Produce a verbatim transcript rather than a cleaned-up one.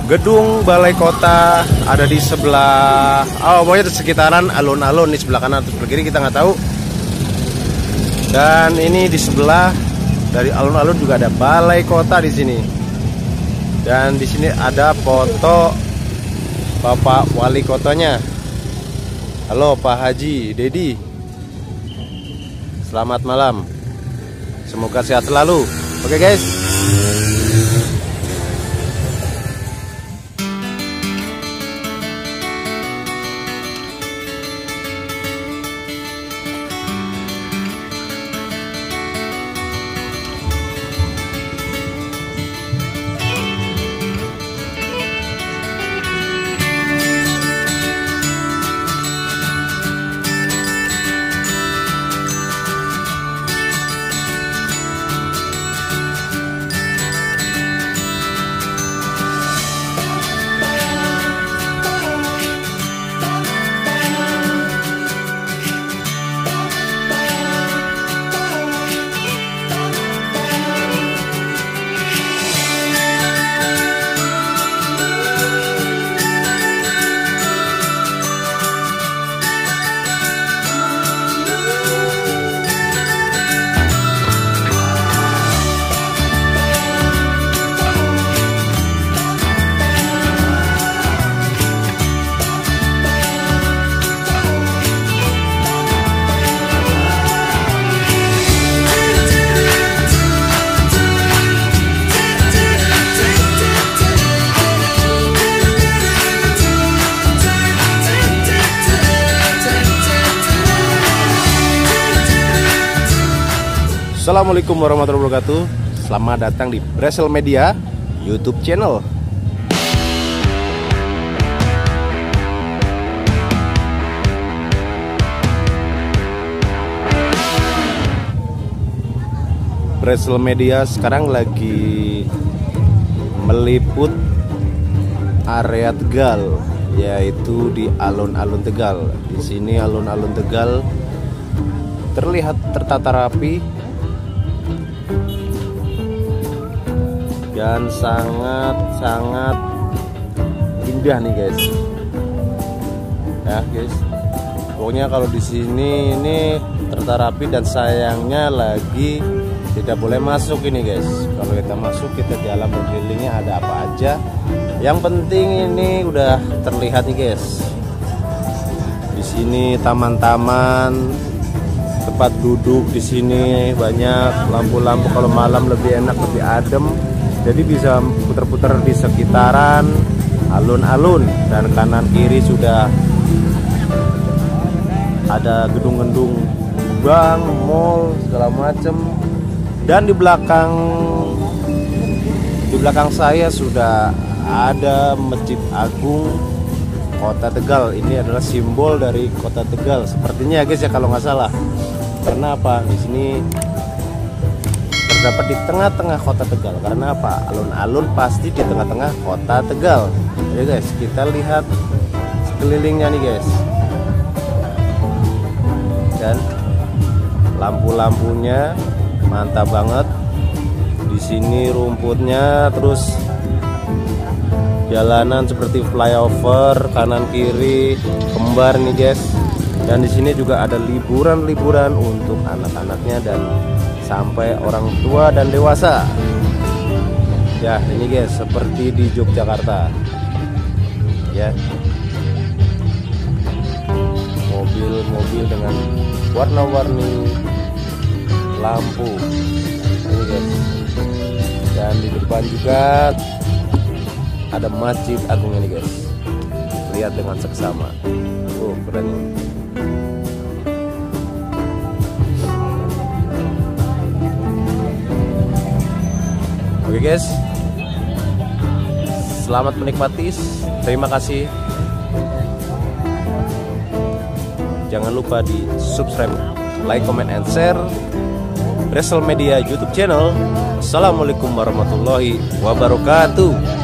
Gedung Balai Kota ada di sebelah, oh pokoknya di sekitaran alun-alun, di sebelah kanan atau sebelah kiri kita nggak tahu. Dan ini di sebelah dari alun-alun juga ada Balai Kota di sini. Dan di sini ada foto Bapak Wali Kotanya. Halo Pak Haji Dedi. Selamat malam. Semoga sehat selalu. Oke guys. Assalamualaikum warahmatullahi wabarakatuh. Selamat datang di Bresel Media YouTube channel. Bresel Media sekarang lagi meliput area Tegal, yaitu di alun-alun Tegal. Di sini alun-alun Tegal terlihat tertata rapi dan sangat-sangat indah nih guys. Ya guys, pokoknya kalau di sini ini tertata rapi dan sayangnya lagi tidak boleh masuk ini guys. Kalau kita masuk kita jalan berkelilingnya ada apa aja. Yang penting ini udah terlihat nih guys. Di sini taman-taman, tempat duduk di sini banyak, lampu-lampu kalau malam lebih enak, lebih adem. Jadi bisa putar-putar di sekitaran alun-alun, dan kanan kiri sudah ada gedung-gedung bank, mall segala macem. Dan di belakang di belakang saya sudah ada Masjid Agung Kota Tegal. Ini adalah simbol dari Kota Tegal sepertinya ya guys ya, kalau nggak salah. Karena apa? Di sini terdapat di tengah-tengah Kota Tegal. Karena apa? Alun-alun pasti di tengah-tengah Kota Tegal. Jadi guys, kita lihat sekelilingnya nih guys. Dan lampu-lampunya mantap banget. Di sini rumputnya, terus jalanan seperti flyover kanan kiri kembar nih guys. Dan di sini juga ada liburan-liburan untuk anak-anaknya dan sampai orang tua dan dewasa. Ya, ini guys seperti di Yogyakarta. Ya. Mobil-mobil dengan warna-warni lampu. Ini guys. Dan di depan juga ada Masjid Agung ini guys. Lihat dengan seksama. Oh, keren ini. Oke guys, selamat menikmati. Terima kasih. Jangan lupa di subscribe, like, comment, and share Bresel Media YouTube channel. Assalamualaikum warahmatullahi wabarakatuh.